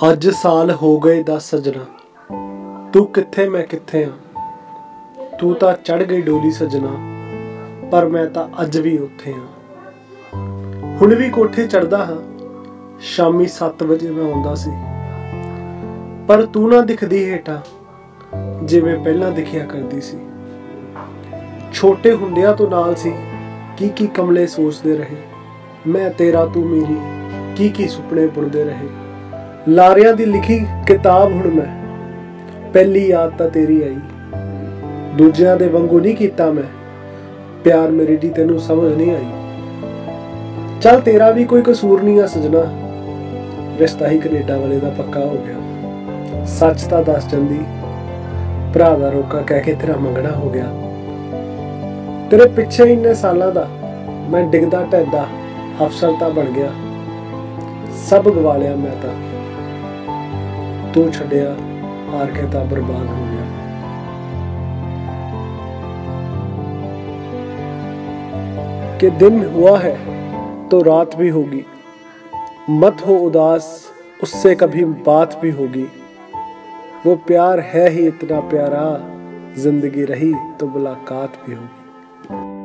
अज साल हो गए 10 सजना, तू कित्थे मैं कित्थे हाँ। तू तां चढ़ गई डोली सजना, पर मैं तां अज भी उत्थे हाँ। हुण भी कोठे चढ़दा हाँ, शामी 7 वजे मैं आउंदा सी, पर तू ना दिखदी हेठां जिवें पहिलां दिखिया करदी सी। छोटे हुंदियां तो नाल सी, की कमले सोचदे रहे, मैं तेरा तू मेरी की सुपने बुणदे रहे। लारियां दी लिखी किताब हुण मैं, पहली याद तां तेरी आई। दूजियां दे वांगू नहीं कीता मैं प्यार, मेरी दी तैनू समझ नहीं आई। चल तेरा भी कोई कसूर नहीं आ सजना, रिश्ता ही कनेडा वाले दा पक्का हो गया। सच तां दस जांदी, भरा दा रोका कह के तेरा मंगना हो गया। तेरे पिछे इन्ने सालां दा मैं डिगदा ढैदा अफसर तां बन गया। सब गवा लिया मैं तां, तू छड्डिया हार के तां बर्बाद हो गया। कि दिन हुआ है तो रात भी होगी, मत हो उदास उससे कभी बात भी होगी। वो प्यार है ही इतना प्यारा, जिंदगी रही तो मुलाकात भी होगी।